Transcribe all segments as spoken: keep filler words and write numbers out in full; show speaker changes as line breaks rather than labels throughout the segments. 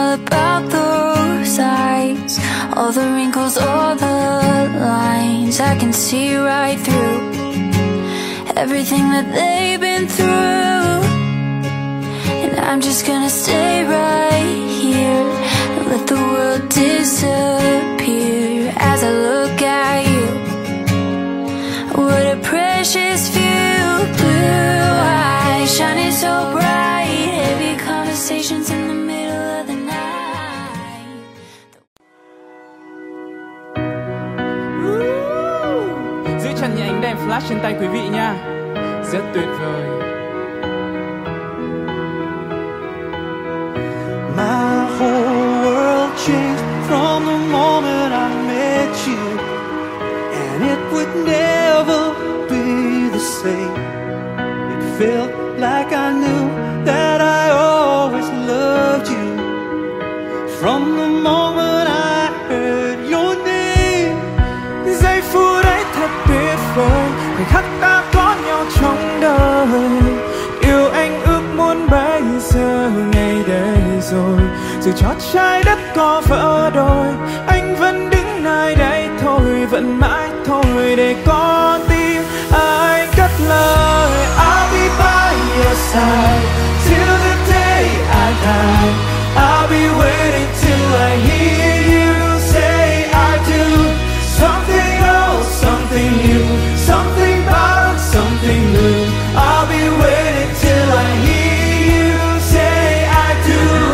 all about those eyes, all the wrinkles, all the lines. I can see right through everything that they've been through, and I'm just gonna stay right here and let the world disappear as I look at you. What a precious view, blue eyes shining so bright, heavy conversations in the middle of the night.
Giữ chặt nhẹ ánh đèn flash trên tay quý vị nha, rất tuyệt vời.
My whole world changed from the moment I met you, and it would never be the same. It felt like I knew that I always loved you from the moment I heard your name. Giây phút ấy thật tuyệt vời, khoảnh khắc ta có nhau trong đời. Yêu anh ước muốn bây giờ ngày đây rồi, dù cho trái đất có vỡ đôi, anh vẫn đứng nơi đây thôi, vẫn mãi thôi để có tim anh cất lời. I'll be by your side till the day I die. I'll be waiting till I hear you say I do. Something old, something new, something borrowed, something new. I'll be waiting till I hear you say I do.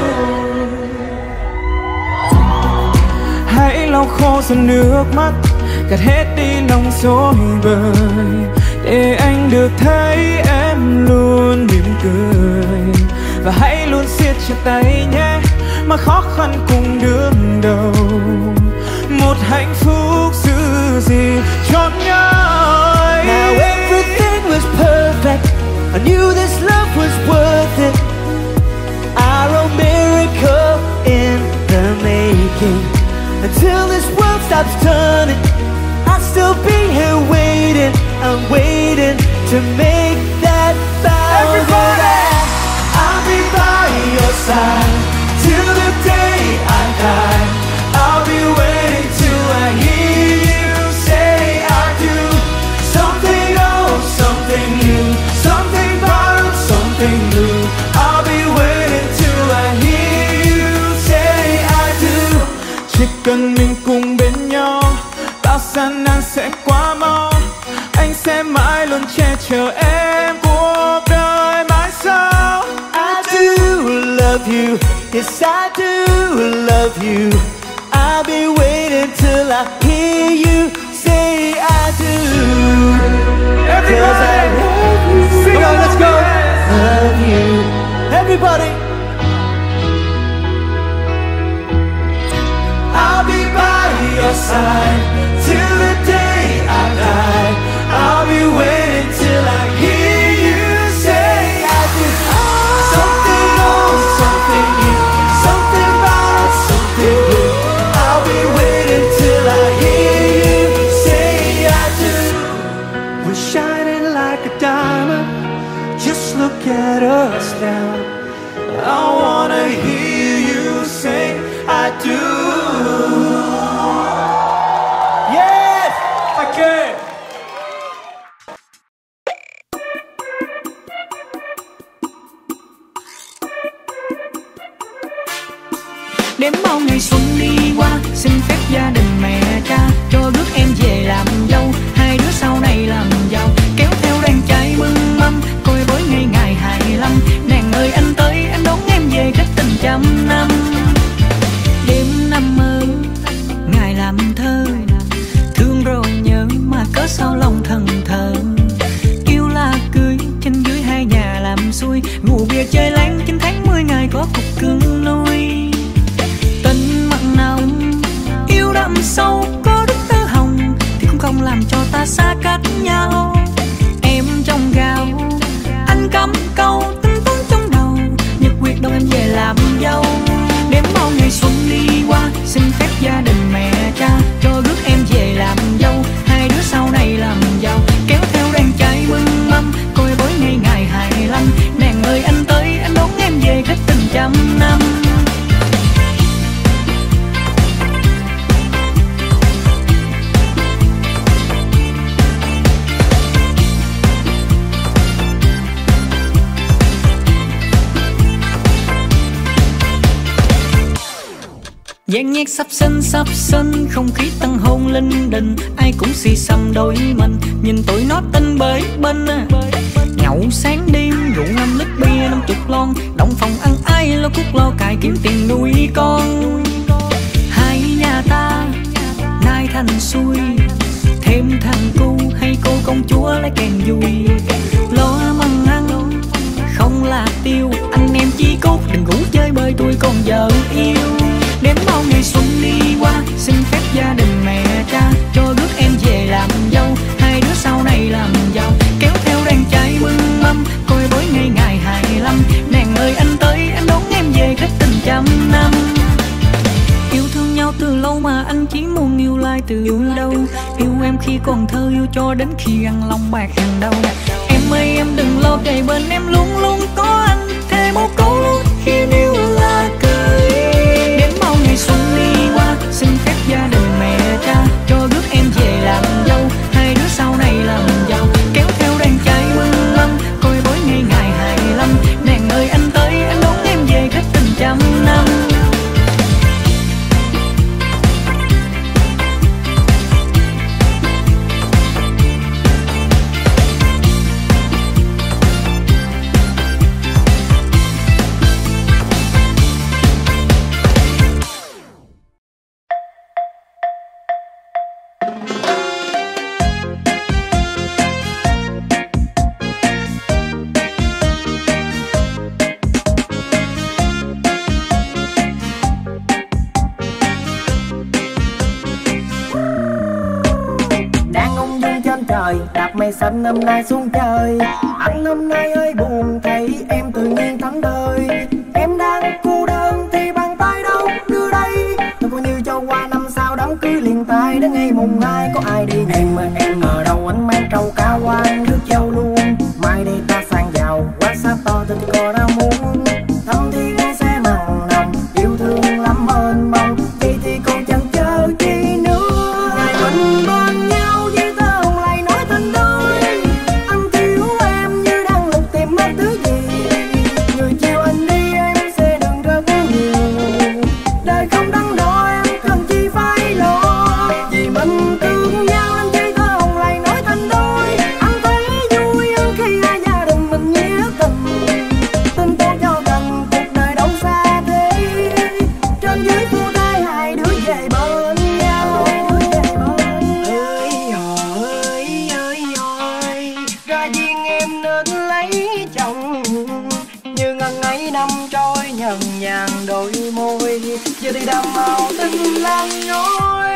Hãy lau khô dòng nước mắt, gạt hết đi lòng dối bời, để anh được thấy em luôn mỉm cười. Và hãy luôn siết chặt tay nhé, mà khó khăn cùng đương đầu. Một hạnh phúc giữ gìn trọn nhói. Now everything was perfect, I knew this love was worth it. Our own miracle in the making. Until this world stops turning, I'll still be here waiting. I'm waiting to make that vow. Everybody, I'll be by your side till the day I die. I'll be waiting till I hear you say I do. Something old, something new, something borrowed, something new. I'll be waiting till I hear you say I do. Chỉ cần mình cùng bên nhau, bao gian nan sẽ qua mau. Anh sẽ mãi luôn che chở em cuộc đời mãi sau. I do love you, yes I do love you. I'll be waiting till I hear you say I do. Everybody, come on, let's go. Love you, everybody. I'll be by your side till the day I die. I'll be waiting till I hear you say I do. Something old, something new, something borrowed, something new. I'll be waiting till I hear you say I do. We're shining like a diamond, just look at us now. I wanna hear you say I do. Yes! Okay!
Đếm bao ngày xuân đi qua, xin phép gia đình mẹ cha cho rước em về làm dâu. Hai đứa sau này làm giàu, kéo theo đàn trai mừng mâm, coi với ngày ngày hai mươi lăm. Nàng ơi anh tới, anh đón em về cách tình trăm năm. Đêm năm mơ, ngày làm thơ, thương rồi nhớ mà cớ sao lòng thần thờ. Kêu là cưới, trên dưới hai nhà làm xuôi, rượu bia chơi láng chín tháng mười ngày có cục cưng nuôi. Tình mặn nồng, yêu đậm sâu, có đức tơ hồng thì cũng không làm cho ta xa cách nhau. Em trong gạo, anh cắm câu, tính toán trong đầu, nhật quyết đâu em về làm dâu. Đếm bao ngày xuân đi qua, xin phép gia đình mẹ cha cho rước em về làm dâu. Hai đứa sau này làm giàu, kéo theo đàn trai mừng mâm, coi với ngày ngày hai mươi lăm. Nàng ơi anh tới, anh đón em về cách tình trăm năm. Dàn nhạc sắp sinh sắp sinh, không khí tăng hôn linh đình, ai cũng xì xầm đôi mình, nhìn tụi nó tinh bới bên. Nhậu sáng đêm rượu năm lít bia năm chục lon, động phòng ăn ai lo cuốc lo cài kiếm tiền nuôi con. Hai nhà ta nay thành xuôi, thêm thằng cu hay cô công chúa lấy kèn vui. Lo măng ăn không là tiêu, anh em chí cốt đừng ngủ chơi bơi tôi còn vợ yêu. Đếm bao ngày xuân đi qua, xin phép gia đình mẹ cha cho rước em về làm dâu, hai đứa sau này làm giàu, kéo theo đàn trai mừng mâm, coi bối ngày ngày hai mươi lăm. Nàng ơi anh tới anh đón em về kết tình trăm năm. Yêu thương nhau từ lâu mà anh chỉ muốn yêu lại từ yêu đâu. Yêu em khi còn thơ, yêu cho đến khi ăn lòng bạc hàng đầu. Em ơi em đừng lo, kề bên em luôn luôn có anh, thêm một câu luôn khi yêu là cười. Đến bao ngày xuân đi qua, xin phép gia đình mẹ cha cho rước em về làm dâu, hai đứa sau này làm giàu, kéo theo đàn trai mừng mâm, coi bối ngày ngày hai mươi lăm. Nàng ơi anh tới anh đón em về kết tình trăm năm.
Đạp mây xanh năm nay xuống trời, anh năm nay ơi buồn thấy em tự nhiên thắng đời. Em đang cô đơn thì bàn tay đâu đưa đây, tôi coi như cho qua năm sau đám cưới liền tay đến ngày mùng hai có ai đi. Em ơi em ở đâu anh mang trâu cá quan rước dâu luôn, mai đây ta sang giàu quá xa to tình cò đã muốn. Thăm thì nghe sẽ mặn nồng, yêu thương lắm ơn mong, vậy thì còn chẳng chờ chi nữa. Ngày mình bên nhau với tơ hồng lại nói tình đôi, anh thiếu em như đang lục tìm mất thứ gì. Người chiều anh đi em sẽ đừng rất nhiều, đời không đắn đo em cần chi phải lo. Vì mình thương nhau anh với tơ hồng lại nói tình đôi, anh thấy vui hơn khi hai gia đình mình nghĩa tình. Tin tôi cho cần cuộc đời đâu xa thế, trên dưới phu thai hai đứa về bên nhau. Ơi ơi ơi ơi, ra duyên em nên lấy chồng, như ngần ấy năm trôi nhần nhàn đôi môi, giờ thì đầm màu tình lan nhối.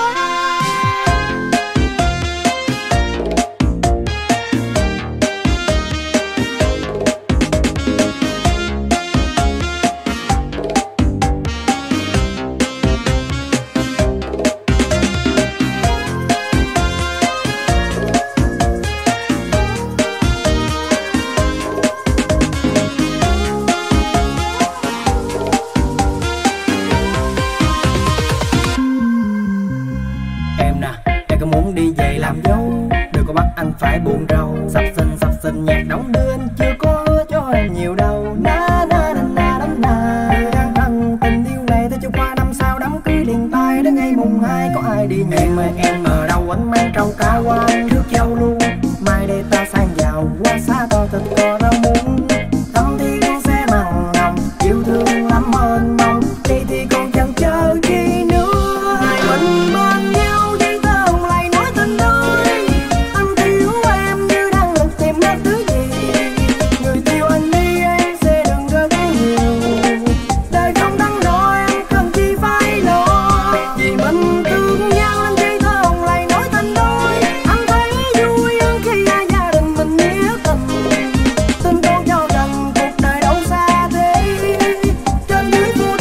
Anh phải buồn rầu, sắp sinh sắp sinh nhạc đóng đưa anh chưa có hứa cho em nhiều đâu. Na na na na na na, người đang thân tình yêu này ta cho qua năm sau đám cưới liền tay đến ngày mùng hai có ai đi nhẹ. Em ơi em ở đâu anh mang trâu cá quan rước dâu luôn, mai đây ta sang giàu quá xa to tình cò đã muốn. Tâm thì con sẽ mặn nồng, yêu thương lắm ơn mong, vậy thì còn chẳng chờ chi nữa. Ngày mình bên nhau với tơ hồng lại nói tình đôi, anh thiếu em như đang lục tìm mất thứ gì. Người yêu anh đi em sẽ đừng rất nhiều, đời không đắn đo em cần chi phải lo. Vì mình thương nhau anh với tơ hồng lại nói tình đôi, anh thấy vui hơn khi hai gia đình mình nghĩa tình. Tin tôi cho rằng cuộc đời đâu xa thế, trên dưới phu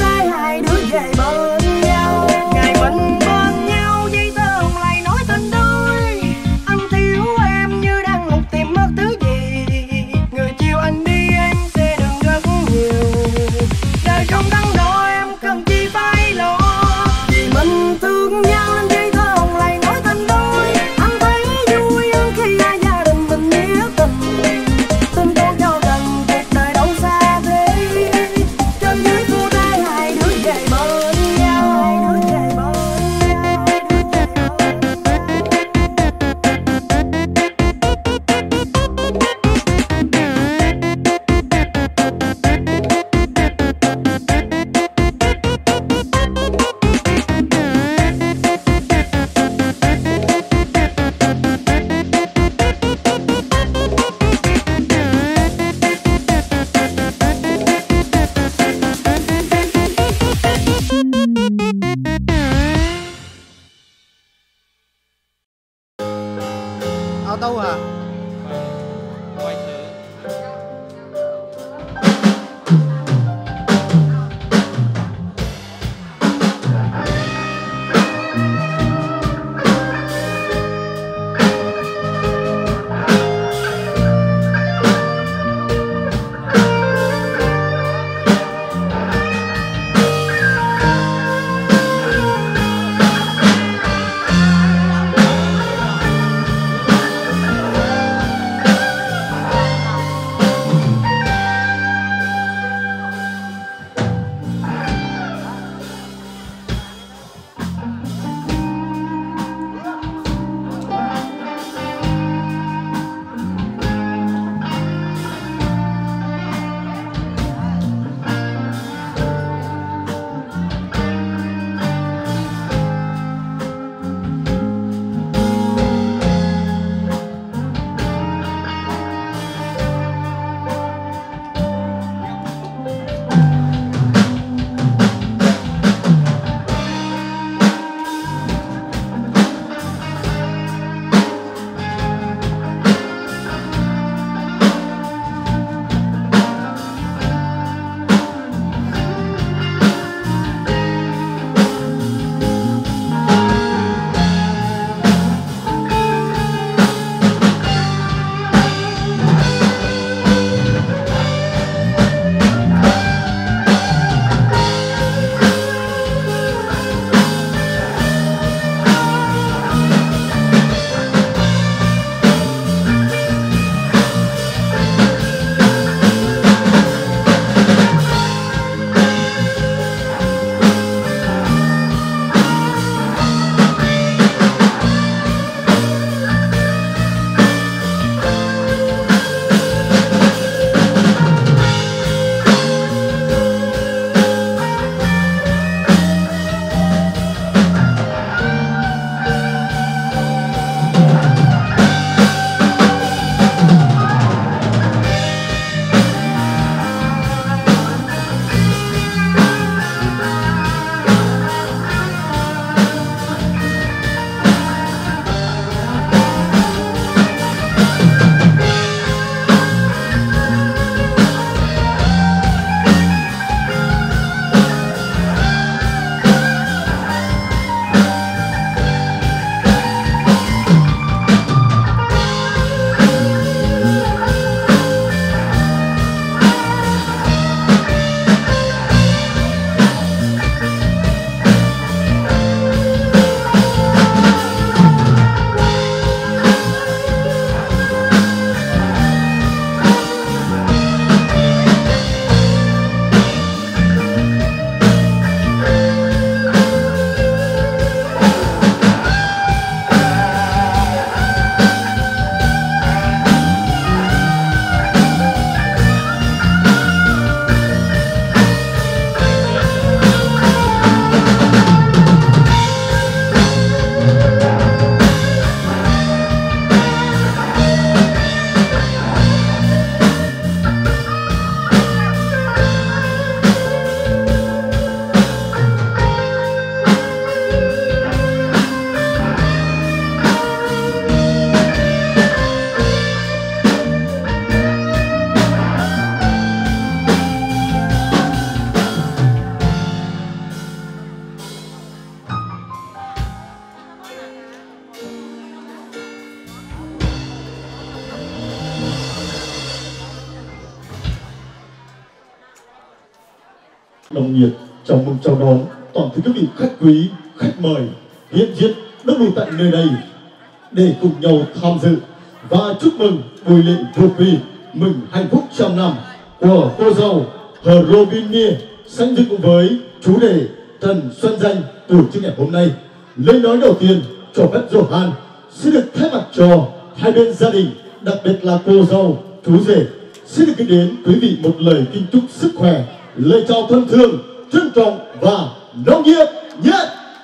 nồng nhiệt chào mừng chào đón toàn thể các vị khách quý, khách mời hiện diện đông đủ tại nơi đây để cùng nhau tham dự và chúc mừng buổi lễ vô vi mừng hạnh phúc trăm năm của cô dâu Hờ Robin Nia sánh dự cùng với chủ đề Trần Xuân Danh tổ chức ngày hôm nay. Lời nói đầu tiên cho phép Johan xin được thay mặt cho hai bên gia đình, đặc biệt là cô dâu, chú rể, xin được gửi đến quý vị một lời kính chúc sức khỏe, lời chào thân thương, trân trọng và nồng nhiệt nhất.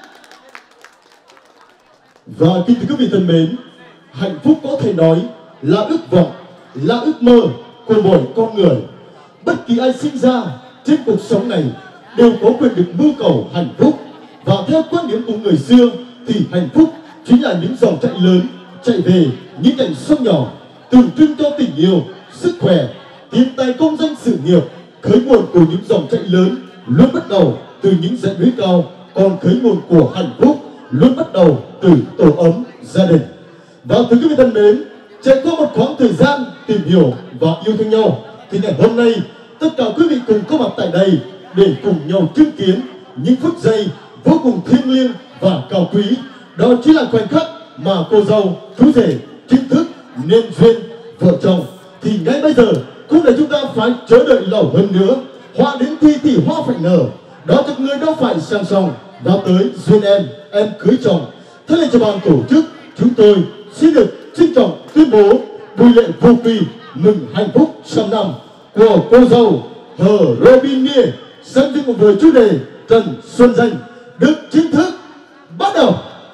Và kính thưa quý vị thân mến, hạnh phúc có thể nói là ước vọng, là ước mơ của mỗi con người. Bất kỳ ai sinh ra trên cuộc sống này đều có quyền được mưu cầu hạnh phúc. Và theo quan điểm của người xưa thì hạnh phúc chính là những dòng chảy lớn chạy về những nhánh sông nhỏ, tượng trưng cho tình yêu, sức khỏe, tiền tài, công danh, sự nghiệp. Khởi nguồn của những dòng chảy lớn luôn bắt đầu từ những dãy núi cao, còn khởi nguồn của hạnh phúc luôn bắt đầu từ tổ ấm gia đình. Và thưa quý vị thân mến, trải qua một khoảng thời gian tìm hiểu và yêu thương nhau thì ngày hôm nay tất cả quý vị cùng có mặt tại đây để cùng nhau chứng kiến những phút giây vô cùng thiêng liêng và cao quý. Đó chính là khoảnh khắc mà cô dâu chú rể chính thức nên duyên vợ chồng. Thì ngay bây giờ không để chúng ta phải chờ đợi lâu hơn nữa, hoa đến thi thì hoa phải nở, đó cho người đâu phải sang song và tới duyên em em cưới chồng. Thế nên cho ban tổ chức chúng tôi xin được trân trọng tuyên bố buổi lễ vô vi mừng hạnh phúc trăm năm của cô dâu Hờ Robin Nia sánh dự cùng với chủ đề Trần Xuân Danh được chính thức bắt đầu.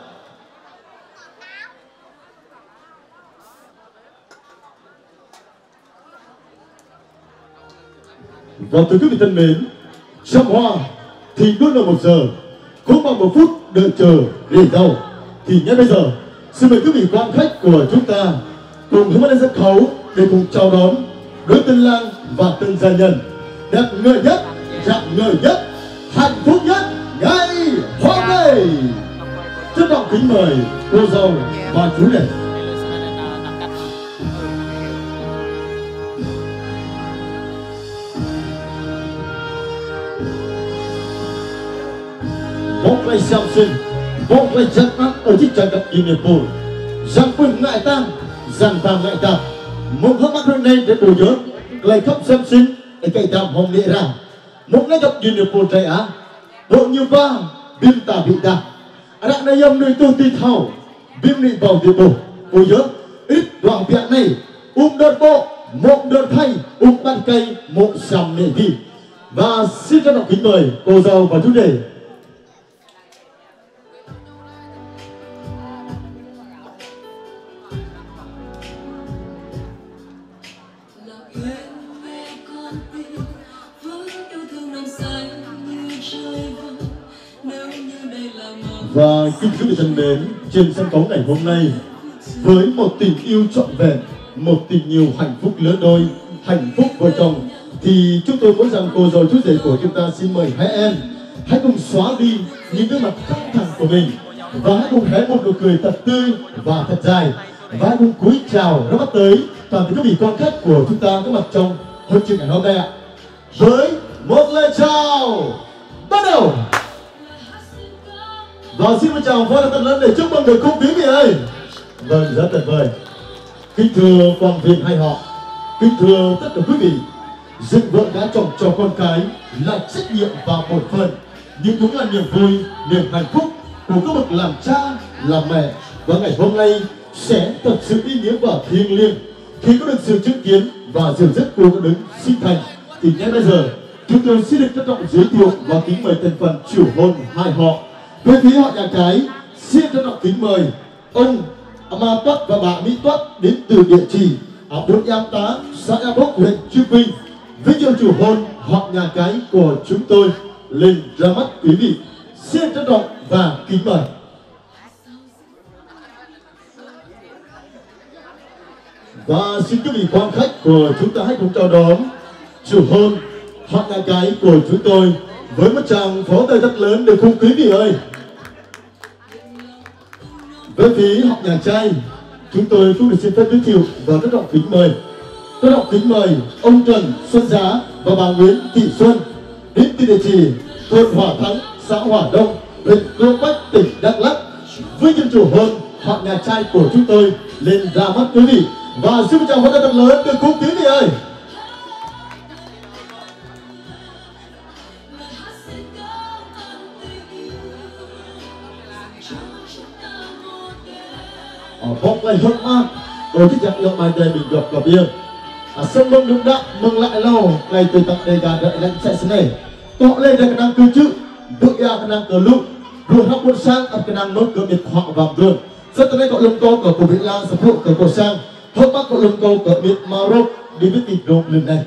Và thưa quý vị thân mến, trăm hoa thì luôn là một giờ, không bằng một phút đợi chờ để đâu. Thì ngay bây giờ xin mời quý vị quan khách của chúng ta cùng hướng lên sân khấu để cùng chào đón đôi tân lang và tân gia nhân đẹp người nhất, rạng ngời nhất, hạnh phúc nhất ngày hôm nay. Trân trọng kính mời cô dâu và chú rể. Một tay xem sinh, một tay chân ác ở chiếc chân gặp im niệm bồn, rằng quỳnh ngại tăng, rằng vàng ngại tạp, một hấp mắt hơn đây để bù nhớ, lại khắp xem sinh để cây tạm hồng lệ ra, một ngay gặp im niệm bồn trái á, bộ như ba biên tà bị đạp, đặng này âm nơi tôi tì thảo, biên nị vào địa bồ, bù nhớ, ít đoạn vẹn này, ung đơn bộ, một đơn thay, ung ban cây, một sầm nệ vị. Và xin cho đọc kính mời cô dâu và chú rể. Và kính quý vị thân mến, trên sân khấu ngày hôm nay với một tình yêu trọn vẹn, một tình yêu hạnh phúc lứa đôi, hạnh phúc vợ chồng, thì chúng tôi muốn rằng cô dâu chú rể của chúng ta xin mời hai em hãy cùng xóa đi những cái mặt căng thẳng của mình và hãy cùng hé một nụ cười thật tươi và thật dài và hãy cùng cúi chào nó bắt tới toàn thể quý vị quan khách của chúng ta có mặt trong hội trường ngày hôm nay ạ. Với một lời chào bắt đầu. Và xin một chào phó thật lớn để chúc mừng được khung quý vị ơi. Vâng, rất tuyệt vời. Kính thưa quan viên hai họ, kính thưa tất cả quý vị, dựng vợ gả chồng cho con cái là trách nhiệm và bổn phận, nhưng cũng là niềm vui, niềm hạnh phúc của các bậc làm cha, làm mẹ. Và ngày hôm nay sẽ thật sự ý nghĩa và thiêng liêng khi có được sự chứng kiến và dìu dắt của các đứng sinh thành. Thì ngay bây giờ chúng tôi xin được trân trọng giới thiệu và kính mời thành phần chủ hôn hai họ. Về phía họ nhà cái, xin trân trọng kính mời ông Ma Tuất và bà Mỹ Tuất đến từ địa chỉ ở bốn Em Tá, xã Ea Bốc, huyện Chư Quynh. Với nhiều chủ hôn họ nhà cái của chúng tôi lên ra mắt quý vị. Xin trân trọng và kính mời. Và xin quý vị quan khách của chúng ta hãy cùng chào đón chủ hôn họ nhà cái của chúng tôi với một tràng pháo tay rất lớn để cùng quý vị ơi. Với phía họ nhà trai, chúng tôi cũng được xin phép giới thiệu và rất trọng kính mời, rất trọng kính mời ông Trần Xuân Giá và bà Nguyễn Thị Xuân đến từ địa chỉ thôn Hòa Thắng, xã Hòa Đông, huyện Crong Bách, tỉnh Đắk Lắk, với dân chủ hơn họ nhà trai của chúng tôi lên ra mắt quý vị. Và xin chào một thật lớn từ cung tiếng đi ơi. Bóc lại hốc mắt đôi thích nhạc yêu mai đây mình gặp cả bia sân mông đúng đặng mừng lại lâu ngày từ tặng đề gà đợi lạnh chạy xuống này tọ lên đây cái năng cư chữ đội ra cái năng cờ lụ rồi học quân sang ở cái năng nốt cờ biệt họ vàng vườn rất tới đây gọi lông câu cờ của Việt Nam sập hộ cờ cổ sang hốc mắt gọi lông câu cờ biệt Maroc đi với kịch rộng lần này.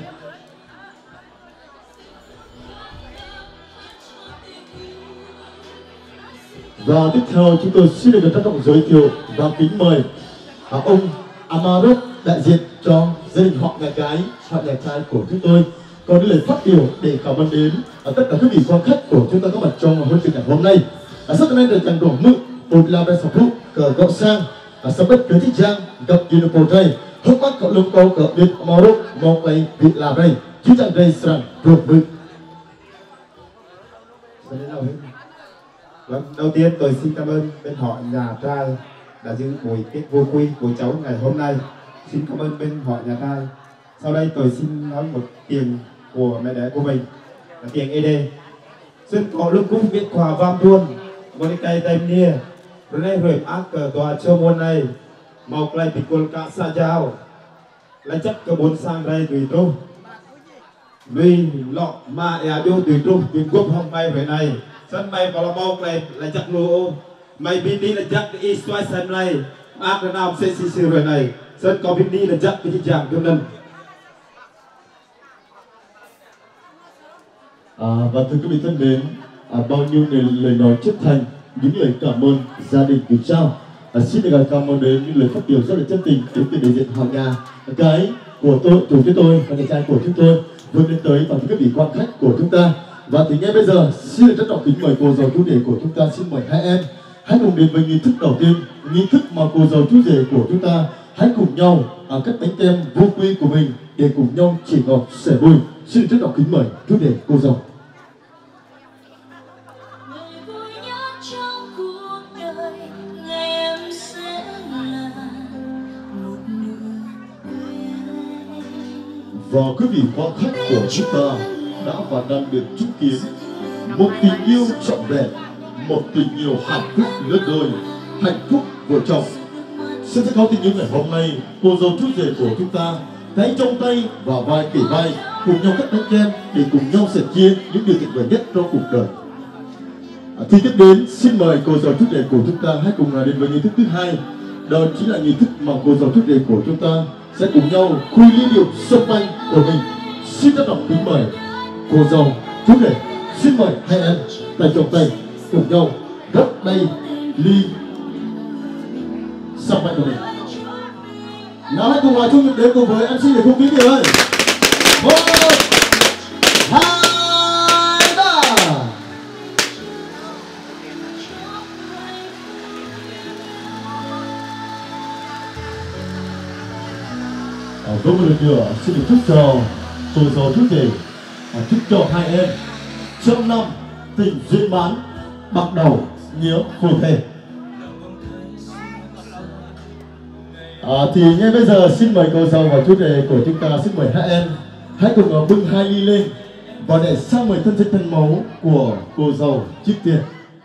Và tiếp theo chúng tôi xin được trân trọng giới thiệu và kính mời à, ông Amarok đại diện cho gia đình họ nhà gái, họ nhà trai của chúng tôi có những lời phát biểu để cảm ơn đến à, tất cả quý vị quan khách của chúng ta có mặt trong hội trường ngày hôm nay. À, rất nên được chẳng đổ mực một là bên sọc lúc cờ gạo sang à, sau bất cứ thích giang gặp gì được cổ đây hốc mắt cậu lông câu cờ biệt Amarok mong lấy việc làm đây chứ chẳng đây sẵn ruột mực.
Vâng, đầu tiên tôi xin cảm ơn bên họ nhà trai đã giữ buổi kết vô quy của cháu ngày hôm nay. Xin cảm ơn bên họ nhà trai. Sau đây tôi xin nói một tiền của mẹ đẻ của mình là tiền e đê. Xin có lúc cũng biết quà vang luôn một cái tay nia rồi đây rồi ác cờ tòa cho môn này một lại bị côn cả xa giao lại chắc cơ bốn sang đây tùy trung vì lọ mà ea điêu tùy trung tùy quốc không may về này sân bay kalau mau klaim lajak lu mai bini lajak di xoay sân này ác là nào sẽ xì xì rồi này sân có bini lajak cái chàng kim nân.
À, và thưa quý vị thân mến, à, bao nhiêu lời, lời nói chân thành, những lời cảm ơn gia đình gửi trao. À, xin được cảm ơn đến những lời phát biểu rất là chân tình đến từ đại diện họ nhà cái của tôi, chủ chúng tôi và nhà trai của chúng tôi vươn lên tới và quý vị quan khách của chúng ta. Và thì ngay bây giờ xin được trân trọng kính mời cô dâu chú rể của chúng ta, xin mời hai em hãy cùng đến với nghi thức đầu tiên, nghi thức mà cô dâu chú rể của chúng ta hãy cùng nhau à, cắt bánh kem vô quy của mình để cùng nhau chỉ ngọt sẻ vui. Xin được trân trọng kính mời chú rể cô dâu. Và quý vị quan khách của chúng ta đã và đang được chứng kiến một tình yêu trọn vẹn, một tình yêu hạnh phúc lứa đôi, hạnh phúc vợ chồng. Sẽ có tình yêu ngày hôm nay, cô dâu chú rể của chúng ta tay trong tay và vai kề vai cùng nhau cắt bánh kem để cùng nhau sẻ chia những điều tuyệt vời nhất trong cuộc đời. À, thì tiếp đến xin mời cô dâu chú rể của chúng ta hãy cùng đến với nghi thức thứ hai, đó chính là nghi thức mà cô dâu chú rể của chúng ta sẽ cùng nhau khui ly rượu sâm banh của mình. Xin trân trọng kính mời cô dâu chú rể, xin mời hai em tay trong tay cùng nhau rót đầy ly sâm banh của mình. Nào hãy cùng hòa chung đến cùng với em xê để không khí gì ơi. Một, hai, ba. Với một lần nữa xin được chúc cho cô dâu chú rể, chúc cho hai em trăm năm tình duyên mãn, bạc đầu nhớ phù thề. À, thì ngay bây giờ xin mời cô dâu và chú rể của chúng ta, xin mời hai em hãy cùng bưng hai ly lên và để sang mời thân sinh thân máu của cô dâu trước tiên.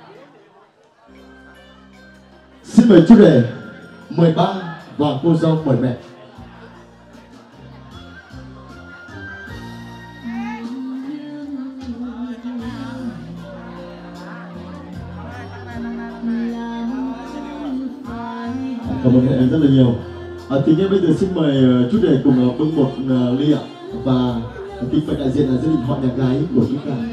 Xin mời chú rể mời ba và cô dâu mời mẹ. Cảm ơn em rất là nhiều. À, thì ngay bây giờ xin mời uh, chú rể cùng uh, bưng một uh, ly ạ, và kính mời đại diện là gia đình họ nhà gái của chúng ta.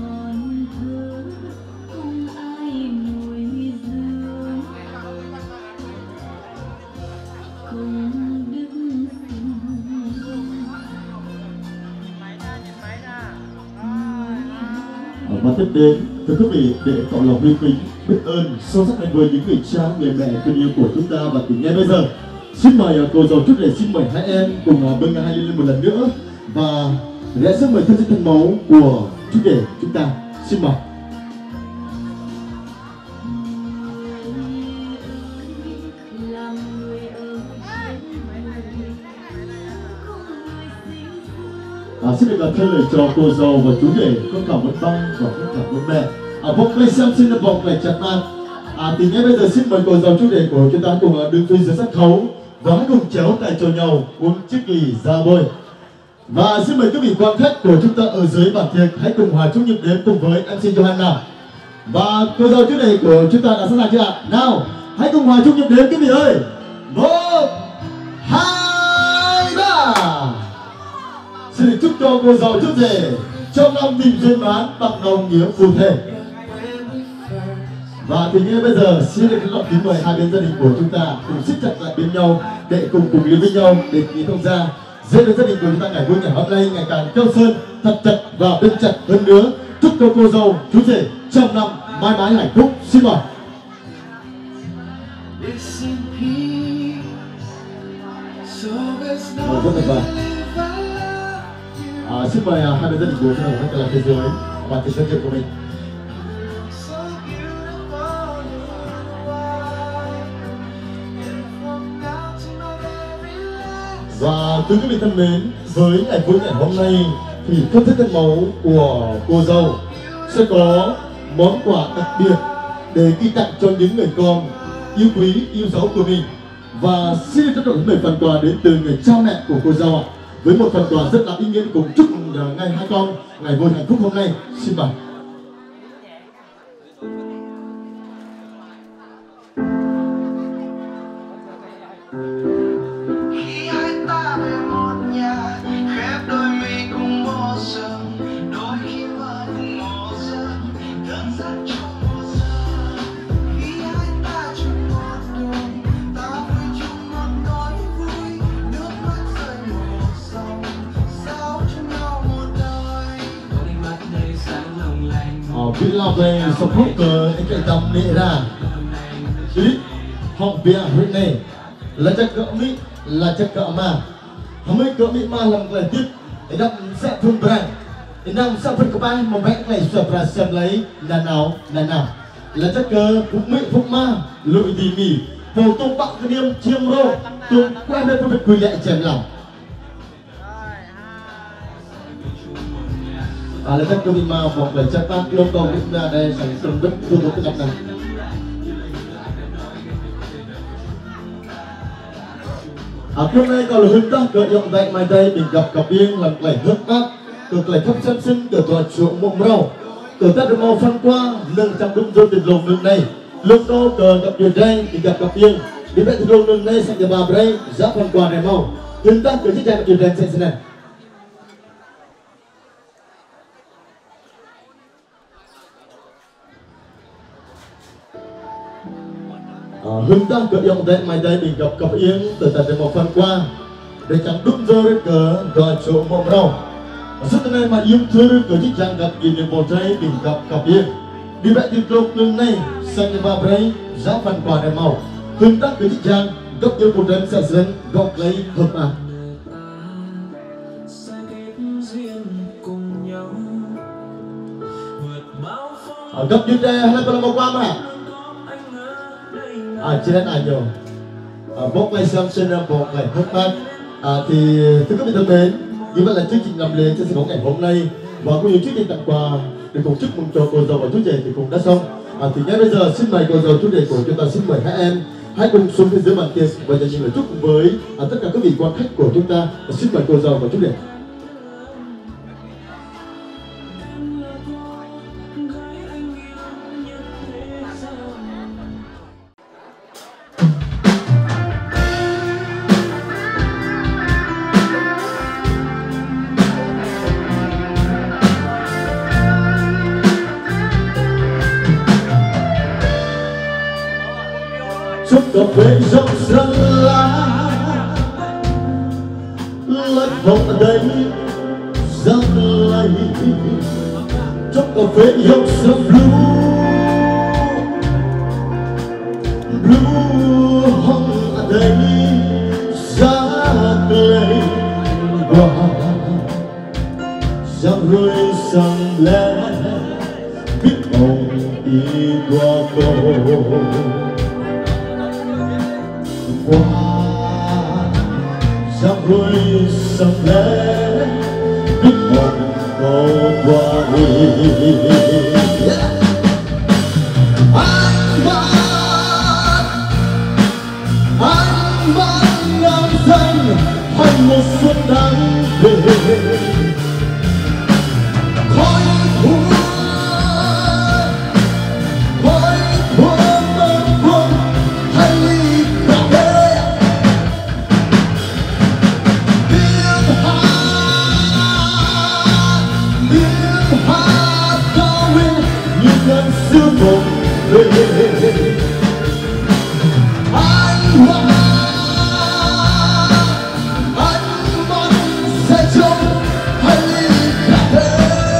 À, và tiếp đến thưa quý vị, để tỏ lòng quý kính biết ơn sâu sắc với những người cha người mẹ thân yêu của chúng ta, và thì ngay bây giờ xin mời uh, cô dâu chú rể, xin mời hai em cùng uh, bưng hai ly lên một lần nữa và lẽ rất mời thân sinh thân máu của chủ đề chúng ta. Xin mời. À, xin được thay lời cho cô dâu và chú rể con cảm ơn băng và con cảm ơn mẹ. À, vòng play xem xin được vòng play chặt man. À, thì ngay bây giờ xin mời cô dâu chú rể của chúng ta cùng đứng phía dưới sân khấu và hãy cùng chéo tay cho nhau uống chiếc ly ra bôi. Và xin mời quý vị quan khách của chúng ta ở dưới bàn tiệc hãy cùng hòa chúc nhịp đến cùng với em xê Johanna. Và cô dâu chú rể của chúng ta đã sẵn sàng chưa ạ? Nào, hãy cùng hòa chúc nhịp đến quý vị ơi. Một, hai, ba. Xin được chúc cho cô dâu chú rể trong năm tình duyên mãn bằng nồng nghĩa phù thể. Và thì ngay bây giờ xin được gọi kính mời hai bên gia đình của chúng ta cùng siết chặt lại bên nhau để cùng cùng đến với nhau để ký thông gia giữa gia đình của chúng ta ngày vui ngày hôm nay ngày càng keo sơn thật chặt và bên chặt hơn nữa. Chúc cho cô dâu chú rể trong năm mãi mãi hạnh phúc. Xin mời. Ờ, rất tuyệt vời. À, xin mời uh, hai bên gia đình của chúng ta cùng trở lại phía dưới và tình thân của mình. Và thưa quý vị thân mến, với ngày vui ngày hôm nay thì không thức thân máu của cô dâu sẽ có món quà đặc biệt để ghi tặng cho những người con yêu quý, yêu dấu của mình. Và xin trân trọng mời phần quà đến từ người cha mẹ của cô dâu ạ. Với một phần quà rất là ý nghĩa cùng chúc ngày hai con ngày vui hạnh phúc hôm nay. Xin mời. Vì là về sọc hút cờ anh chạy tầm nệ ra ý học bia huyện này là chắc cỡ mỹ là chắc cỡ mà không biết cỡ mỹ mà làm lại tiếp để đọc sẽ phương brand để đọc sẽ phương của ba một vẽ này sập ra xem lấy là nào là nào là chắc cỡ phúc mỹ phúc ma lụi tỉ mỉ phổ tung bạc cái niêm chiêm rô tôi quen với việc quy lệ chèm lòng. À, là các quý vị mà một lời chắc bác yêu cầu chúng ta đây sản xuất rất vui của cái này. À, hôm nay còn là hướng tác cỡ dụng tại mai đây mình gặp cặp yên làm lẩy nước mắt cực lẩy thấp xem sinh cỡ tòa chuộng mộng rau cỡ tắt được màu phân qua nâng trong đúng dôn tiền lồng nâng này lúc đó cỡ gặp điều đây mình gặp cặp yên đi vậy thì lồng nâng này sang nhà bà đây giá phân qua này màu hướng tác cỡ chiếc chạy điều đây sẽ này. À, hướng ta cỡ dụng đây mai đây mình gặp cặp yên từ tại một phần qua để chẳng đúng giờ đấy cỡ rồi chỗ mộng rau suốt ngày mà yêu thương cỡ chỉ chẳng gặp gì để một giây mình gặp cặp yên đi vậy thì lúc nương này sang nhà bà đây giá phần quà đẹp màu hướng ta cỡ chỉ chẳng gấp yêu một đêm sẽ dân gọc lấy hợp à. À, gấp như đây hay là còn một qua mà à trên ảnh nhiều à, bốc lại xem trên bốc lại hấp mắt à, thì thưa quý vị thân mến, như vậy là chương trình làm lễ trên sân khấu ngày hôm nay và cũng như chương trình tặng quà để cùng chúc mừng cho cô dâu và chú rể thì cũng đã xong. À, thì ngay bây giờ xin mời cô dâu chú rể của chúng ta, xin mời hai em hãy cùng xuống phía dưới bàn tiệc và dành những lời chúc với à, tất cả các vị quan khách của chúng ta. Xin mời cô dâu và chú rể. Cà phê rộng răng lá lách vòng ở đây răng lầy trong cà phê rộng răng blue blue hồng ở đây răng lầy qua răng rơi sang lên hồng đi qua cầu qua giăng ruồi sầm lé biết hồng cầu qua đi. Anh mang anh mang nắng xanh hay một xuân nắng về khói thuốc khói thuốc mơ vương hay ly cà phê tiếng hát tiếng hát cao nguyên như ngân xưa bồng về. Anh mang anh mang sẽ trông hay ly cà phê.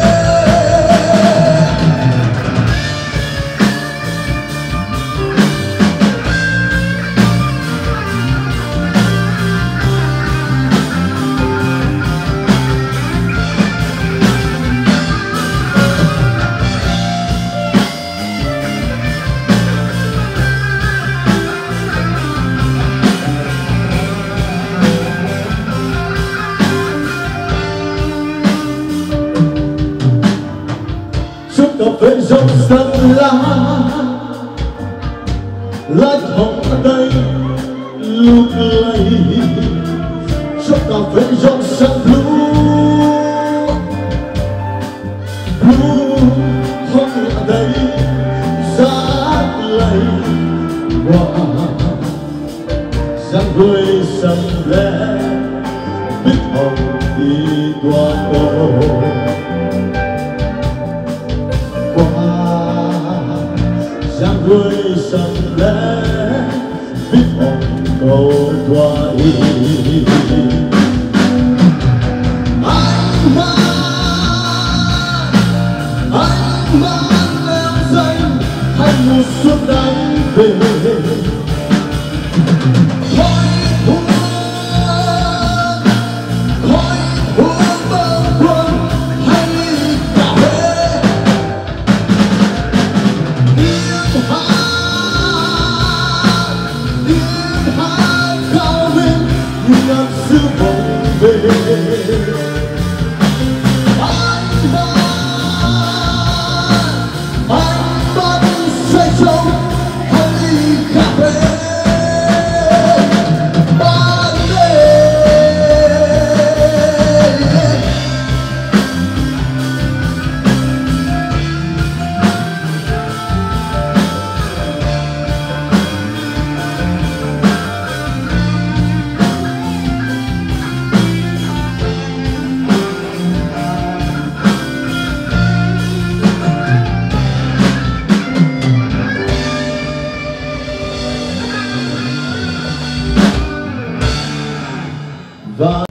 Cà phê rong xanh lá lá hồng ở đây lúc lay shop cà phê rong xanh blue blue hồng ở đây giá lay qua giăng ruồi sầm lé biết hồng đi qua cầu giăng ruồi sầm lé biết hồng cầu qua đi. Anh mang anh mang em xanh hay mùa xuân đang về khói thuốc khói thuốc mơ vương hay ly cà phê tiếng hát tiếng hát cao nguyên như ngàn xưa bồng về. Anh mang anh mang say trong hay ly cà phê ban đêm. Và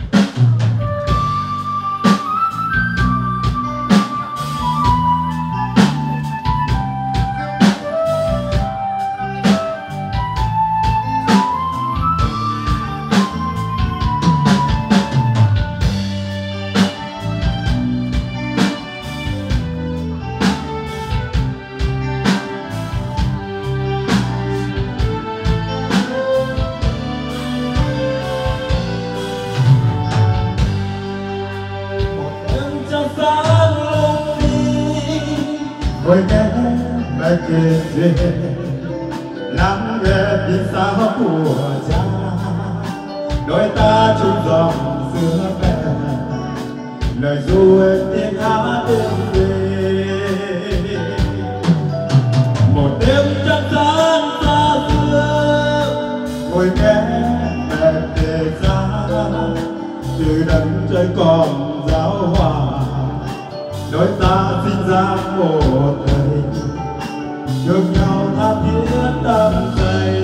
Ôi nghe mẹ kể chuyện lắng nghe tiếng sáo của cha đôi ta chung dòng xưa mẹ lời ru tiếng hát êm về một đêm trăng sáng xa xưa ngồi nghe mẹ kể ra từ đấng trời còn giáo hòa đôi ta sinh ra một thời được nhau tha thiết đắm say.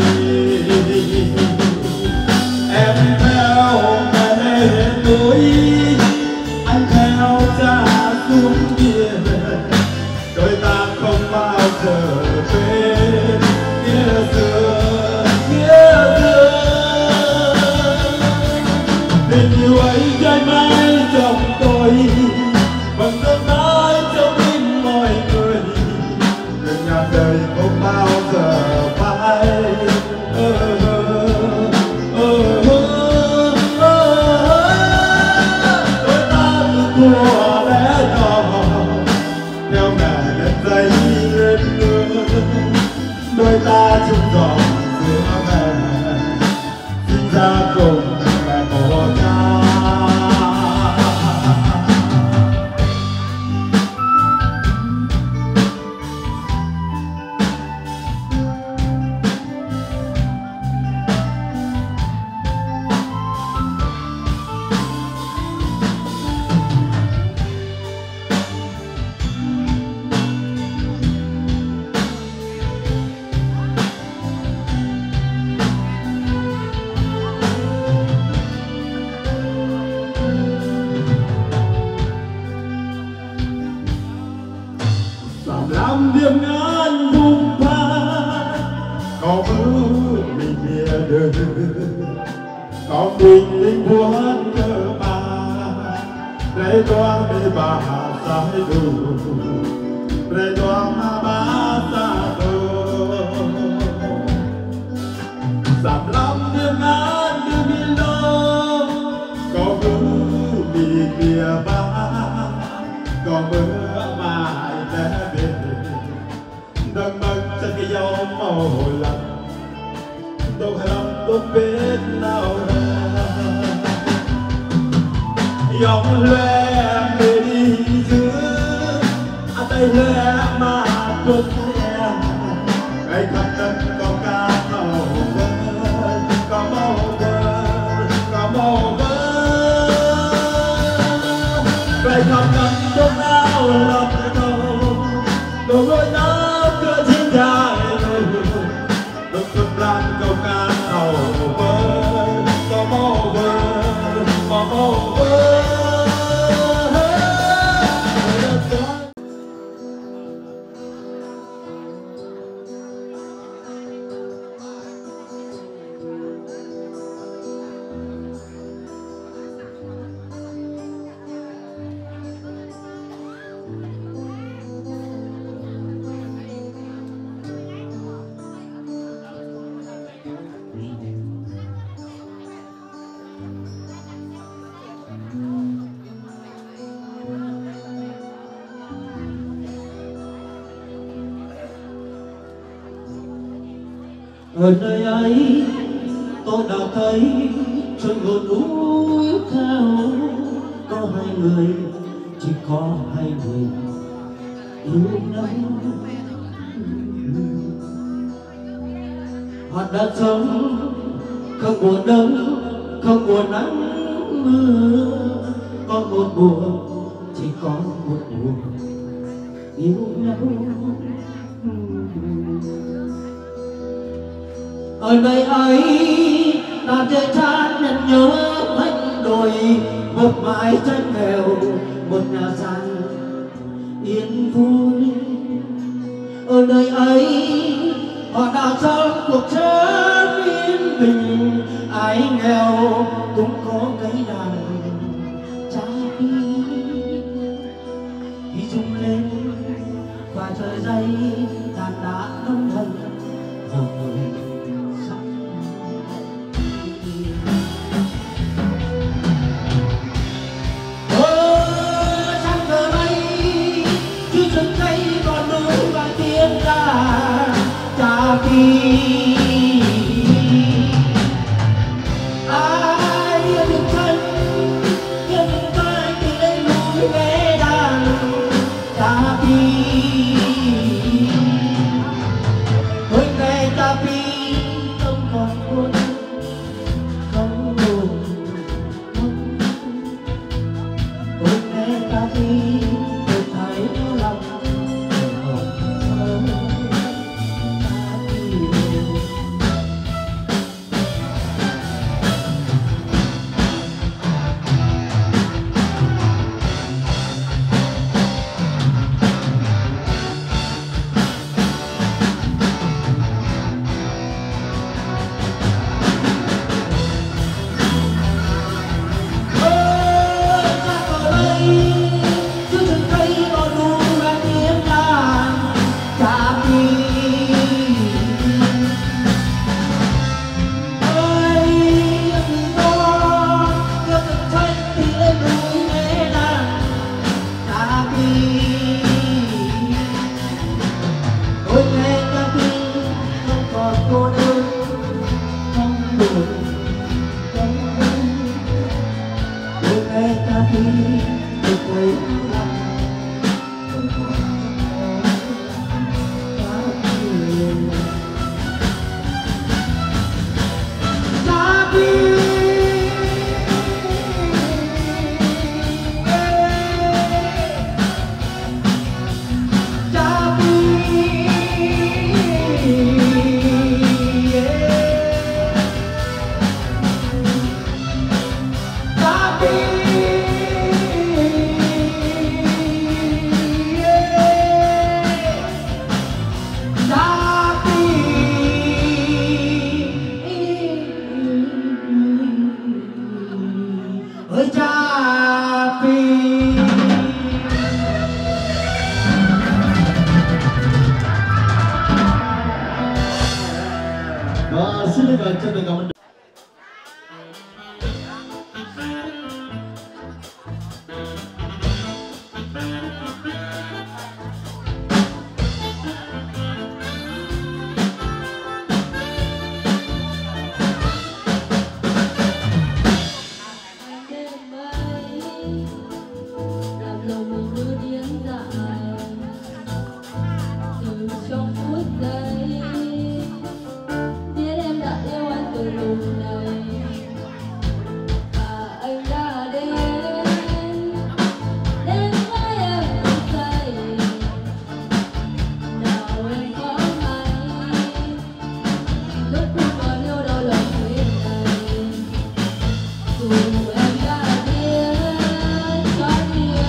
Em theo mẹ lên núi anh theo cha xuống biển đôi ta không bao giờ quên nghĩa xưa nghĩa xưa tình yêu ấy trái mãi trong tôi bằng giấc mơ trong tim mọi người đời không bao giờ phai. Ờ, ờ, ờ, ờ, đôi ta cứ thua bé nhỏ theo mẹ lên giấy lên mưa, đôi ta chung dòng giữa mẹ sinh ra cùng mẹ bỏ cha. Làm đêm ngàn vùng pha có mưa mình bìa đời, có mình linh buồn cơ mà lấy toan để bà sai đủ, lấy toan mà bà xa đồ. Giảm lắm đêm ngàn đêm mi lo có mưa mình bìa ba, có mưa mà đang mang chân cái dao màu lạnh, đâu hay lắm đâu biết nào dòng lệ mê đi giữa tay lệ mà trốn xe ngày khắp đất có ca màu vơi, có màu vơi, có màu vơi, ngày khắp đất có nào lắm đâu đâu rồi đó.
Ở nơi ấy tôi đã thấy trên ngọn núi cao có hai người, chỉ có hai người yêu nhau. Họ đã sống không mùa đông, không mùa nắng mưa, có một mùa, chỉ có một mùa yêu nhau. Ở nơi ấy ta chơi chán nên nhớ vách đồi, một mái tranh nghèo, một nhà sàn yên vui. Ở nơi ấy họ đã sống cuộc sống yên bình, ai nghèo cũng có cây đàn trái khi rung lên và trời dây đàn đã đông thần hồng. Ai biết chân nhưng vai thì lên núi nghe đàn ta đi, thôi nghe ta đi không còn buồn không buồn, thôi nghe ta đi tôi thấy lòng.
vâng, chân thành cảm ơn.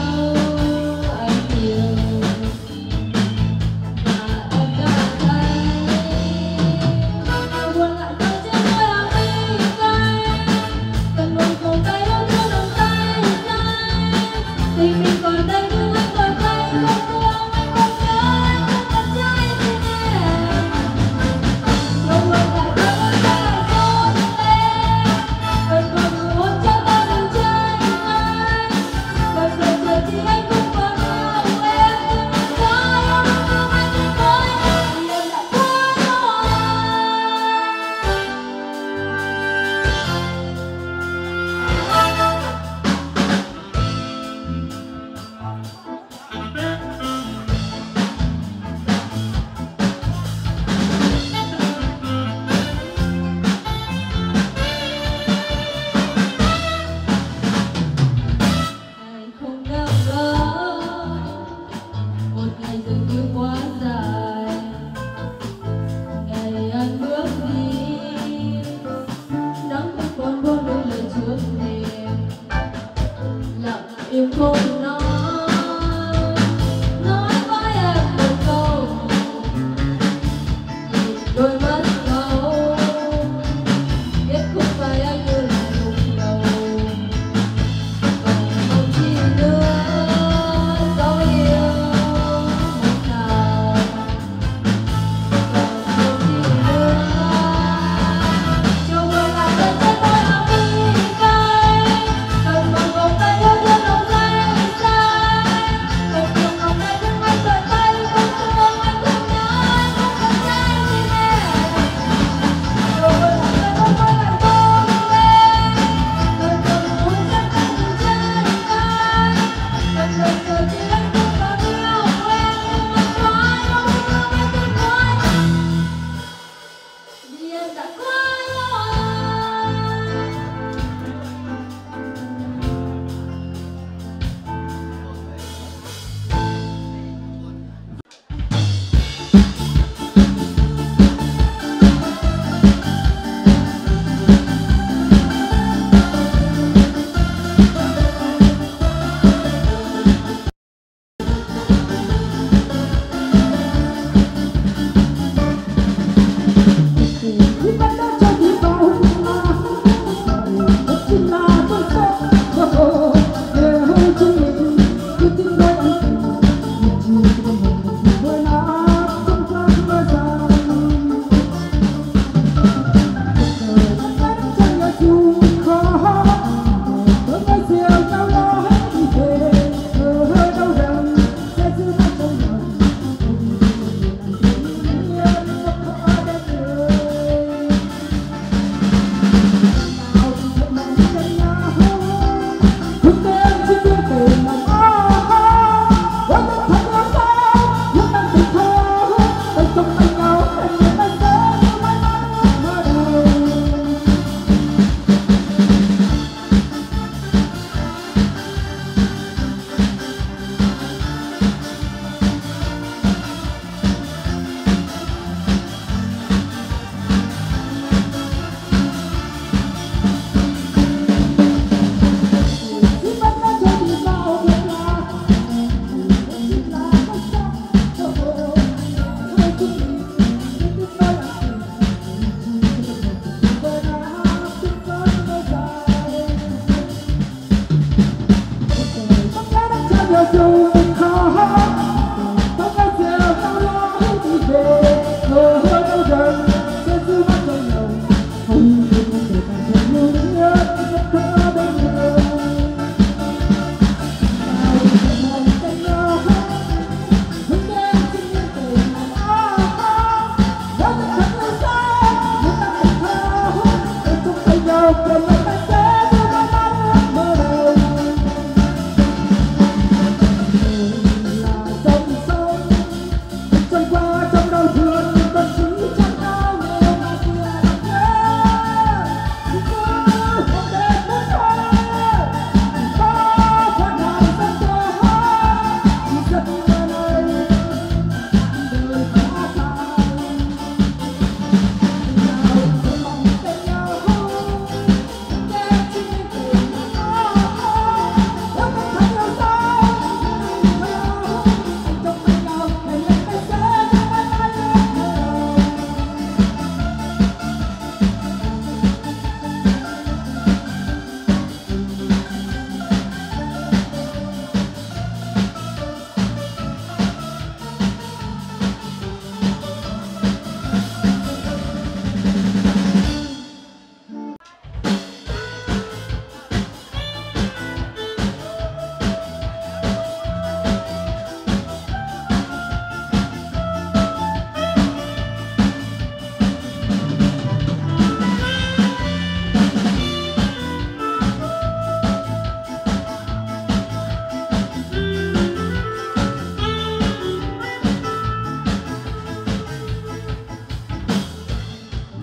Hãy subscribe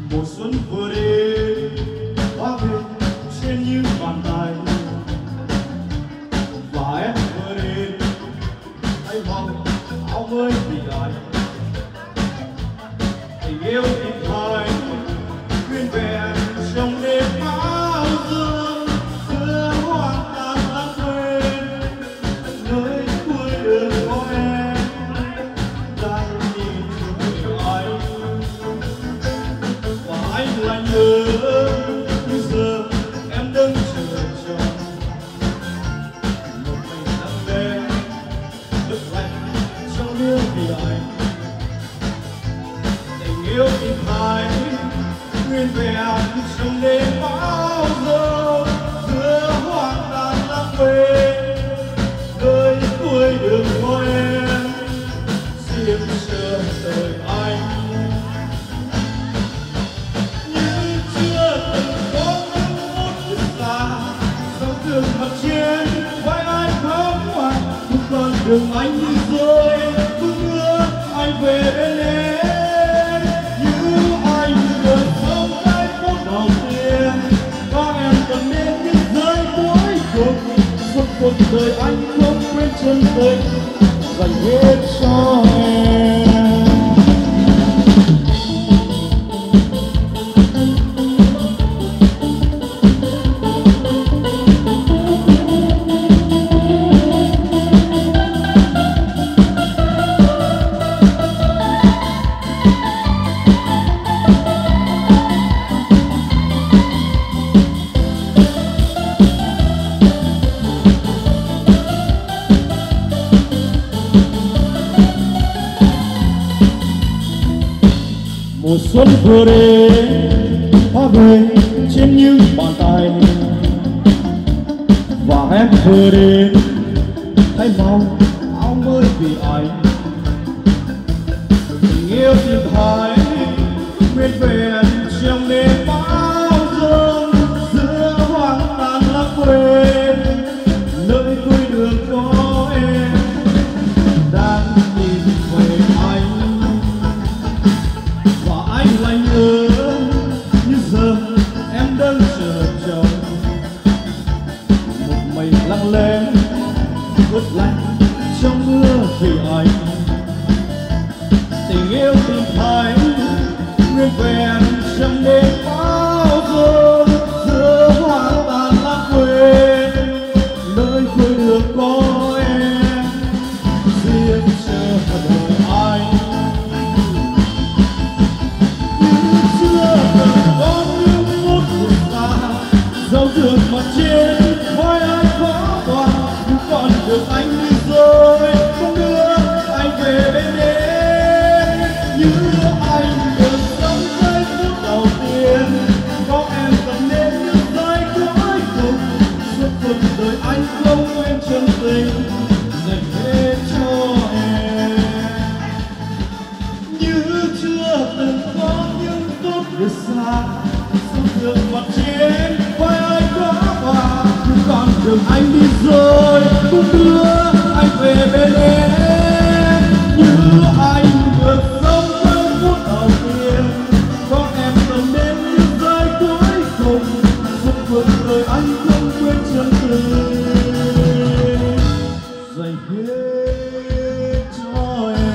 Mùa xuân vừa đến hoa về trên những bàn tay, và em vừa đến thấy mong áo mới vì ai tình yêu tìm thấy nguyên vẹn trong đêm áo dương xưa hoang tàn lãng quên nơi cuối đường có em đang nhìn người anh và anh lại nhớ như giờ em đứng chờ chồng một mình nắng đêm nước lạnh trong nước vì anh tình yêu tìm thấy nguyên vẹn trong đêm bão giông giữa hoang tàn lãng quên nơi cuối đường có em riêng chờ đợi anh như chưa từng có những phút từ xa dòng đường mặt trên vai anh khóc hoa một con đường anh đi rồi cũng nữa anh về bên em như anh vừa sống cái phút đầu tiên có em cần đến những giây cuối cùng suốt cuộc đời anh không quên chân tình dành hết cho em. Mùa xuân vừa đến hoa về trên những bàn tay, và em vừa đến thấy mong áo mới vì anh tình yêu tìm thấy nguyên vẹn trong đêm bão giông giữa hoang tàn lãng quên nơi cuối đường có em đang nhìn về anh. Anh lại nhớ như giờ em đang chờ chồng một mình lặng lẽ ướt lạnh trong mưa vì anh tình yêu tìm thấy nguyên vẹn trong đêm bão giông giữa hoang tàn lãng quên nơi cuối đường có em riêng chờ đợi anh. Có những phút từ xa dấu đường mặt trên vai anh khó qua những con đường anh đi rồi không đưa anh về bên em như anh được sống giây phút đầu tiên có em cần đến những giây cuối cùng suốt cuộc đời anh không quên chân tình dành hết cho em như chưa từng có những phút từ xa sông đường mặt trên vai anh có qua những con đường anh đi rồi cũng đưa anh về bên em như anh được sống những phút đầu tiên có em cần đến những giây cuối cùng suốt cuộc đời anh không quên chân tình dành hết cho em.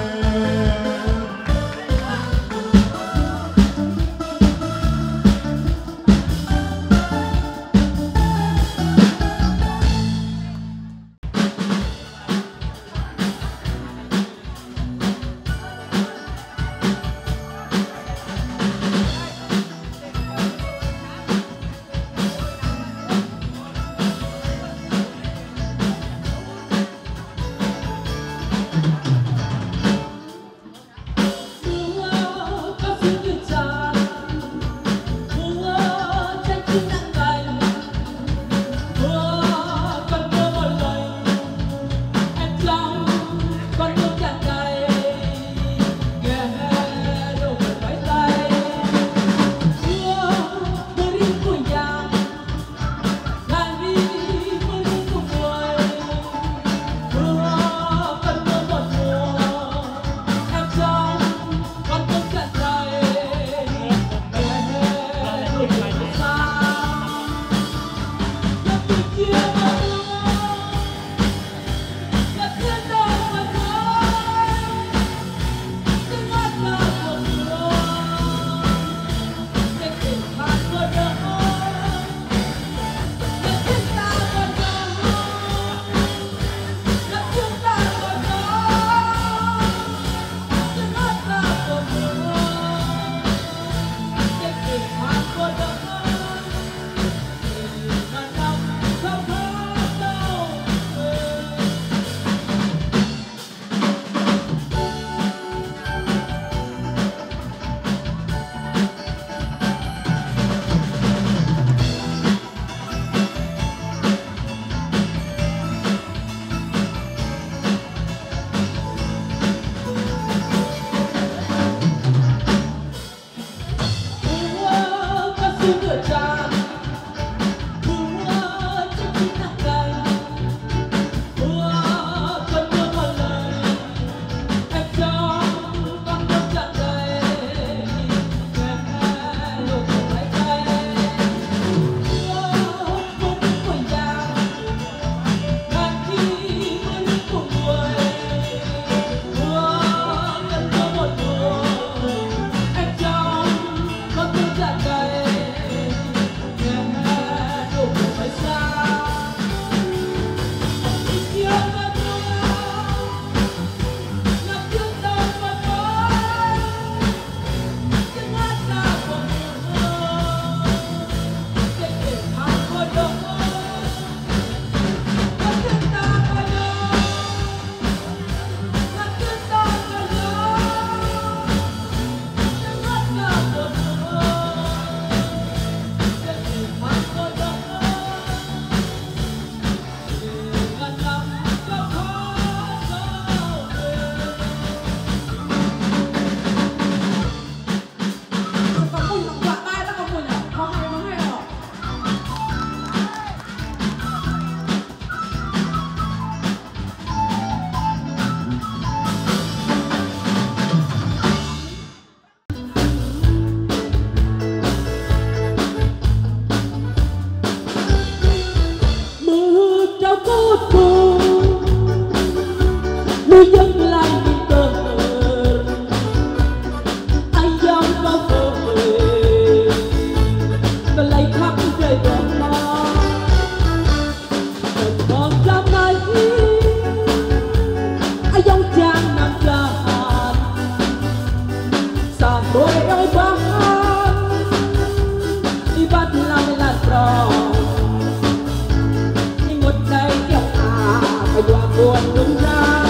đôi đôi băng đi bắt làm là trò đi một đây kéo à phải dọa buồn đúng ra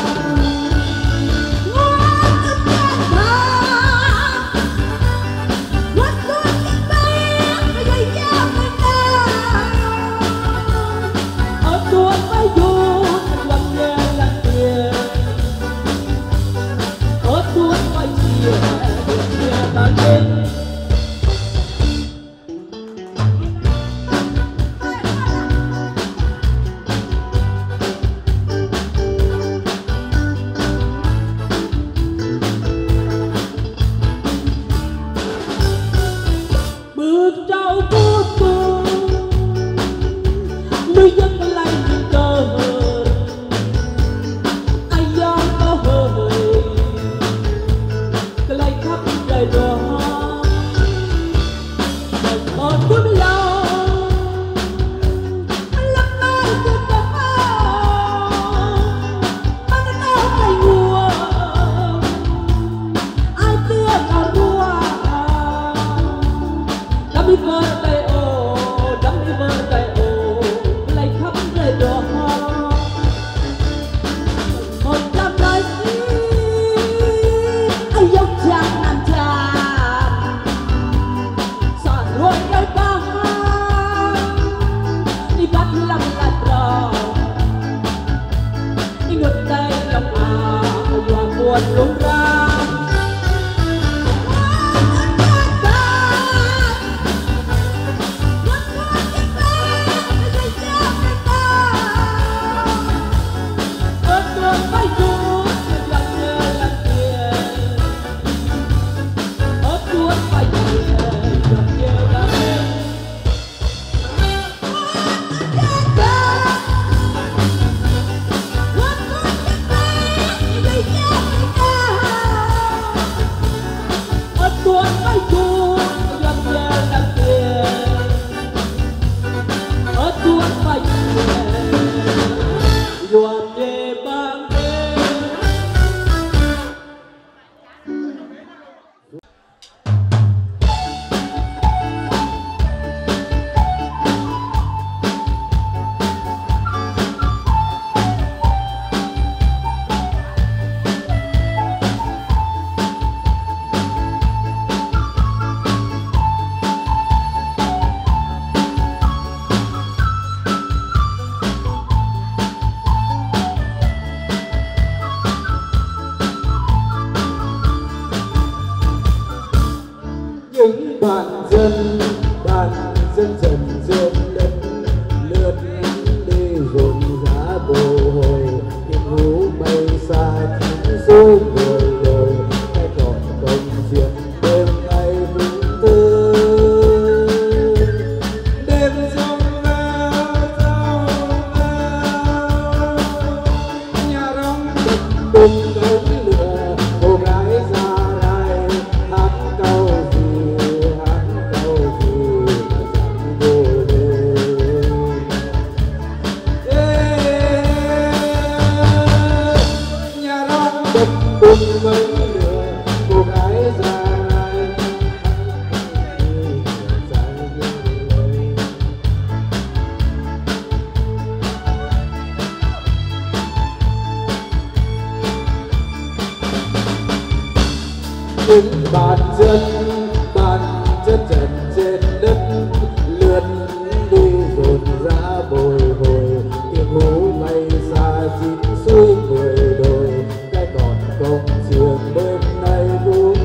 những bàn chân bàn chân trần trên đất lướt đi dồn ra bồi hồi tiếng hú bay xa chín suối mười đồi cái còn công trường đêm nay buông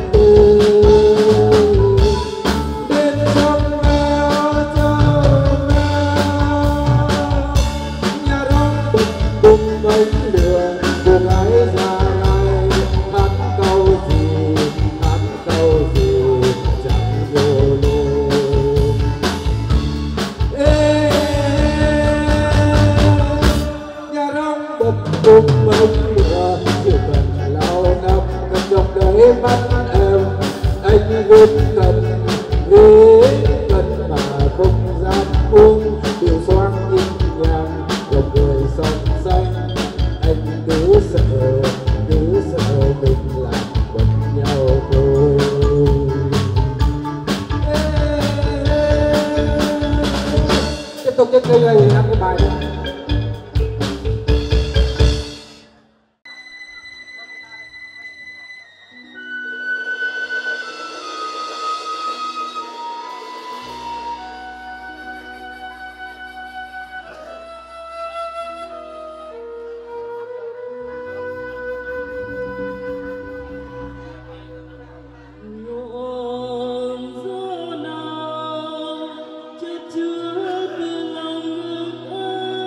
tươi bên trong eo trong eo nhà rong bật bùng bánh lửa cô gái già lai hát câu gì hát câu gì chẳng vô lô ê nhà rong bật bùng bánh lửa chỉ cần lao ngập cần trong đời mắt em anh vốn cần đến cần mà không dám buông điều xoang nhịp nhàng dòng người sông xanh anh cứ sợ cứ sợ mình làm quấn nhau thôi. đây là năm cái bài đó.
Chưa bước lòng ước ơi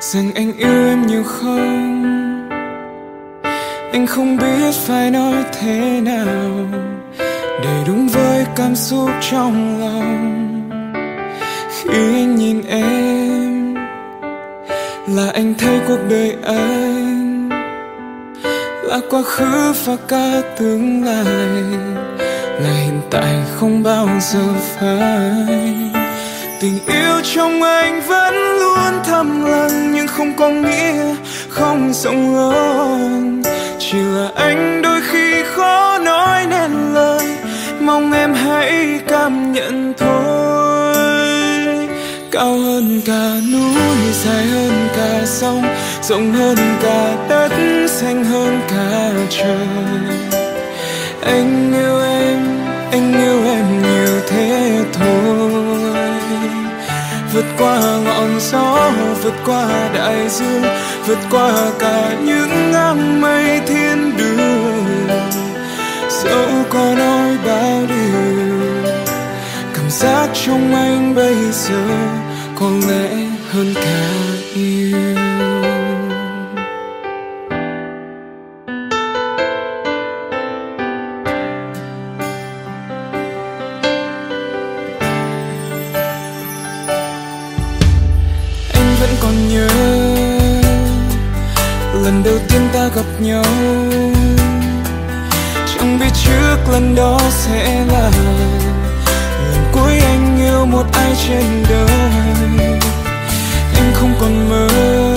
rằng anh yêu em nhiều không. Anh không biết phải nói thế nào để đúng với cảm xúc trong lòng. Khi anh nhìn em là anh thấy cuộc đời anh là quá khứ và cả tương lai, là hiện tại không bao giờ phai. Tình yêu trong anh vẫn luôn thầm lặng, nhưng không có nghĩa không rộng lớn. Chỉ là anh đôi khi khó nói nên lời, mong em hãy cảm nhận thôi. Cao hơn cả núi, dài hơn cả sông, rộng hơn cả đất, xanh hơn cả trời. Anh yêu em, anh yêu em nhiều thế thôi. Vượt qua ngọn gió, vượt qua đại dương, vượt qua cả những áng mây thiên đường. Dẫu có nói bao điều, cảm giác trong anh bây giờ có lẽ hơn cả yêu. Vẫn còn nhớ lần đầu tiên ta gặp nhau, chẳng biết trước lần đó sẽ là lần cuối anh yêu một ai trên đời. Anh không còn mơ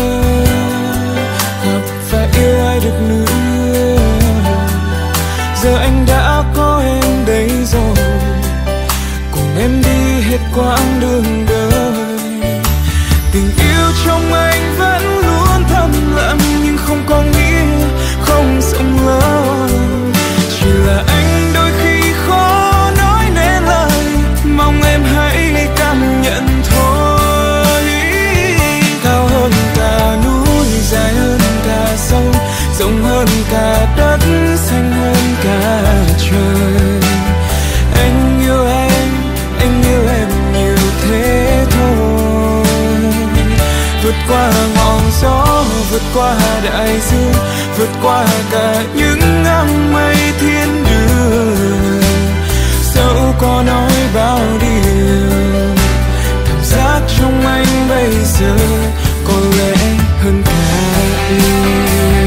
gặp và yêu ai được nữa, giờ anh đã có em đây rồi, cùng em đi hết quãng đường đời. Tình yêu trong anh vẫn luôn thầm lặng, nhưng không có nghĩa không rộng lớn. Chỉ là anh đôi khi khó nói nên lời, mong em hãy cảm nhận thôi. Cao hơn cả núi, dài hơn cả sông, rộng hơn cả đất, xanh hơn cả trời. Anh yêu em, anh yêu em nhiều thế thôi. Vượt qua ngọn gió, vượt qua đại dương, vượt qua cả những áng mây thiên đường. Dẫu có nói bao điều, cảm giác trong anh bây giờ có lẽ hơn cả yêu.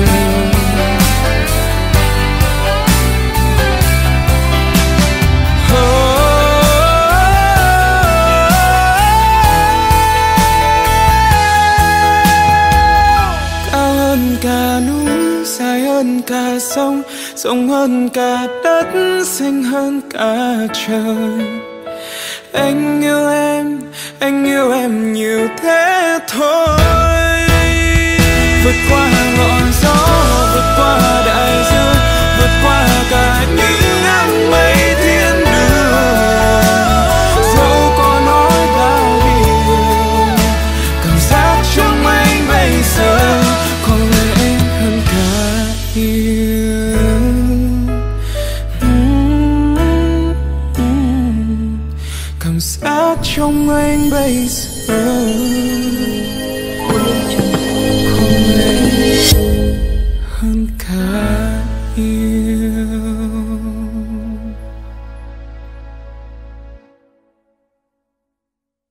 Cả núi, dài hơn cả sông, rộng hơn cả đất, xanh hơn cả trời. Anh yêu em, anh yêu em nhiều thế thôi. Vượt qua ngọn gió, vượt qua đại dương, vượt qua cả những áng mây thiên đường. Dẫu có nói bao điều, cảm giác trong anh bây giờ có lẽ hơn cả yêu. Cảm giác trong anh bây giờ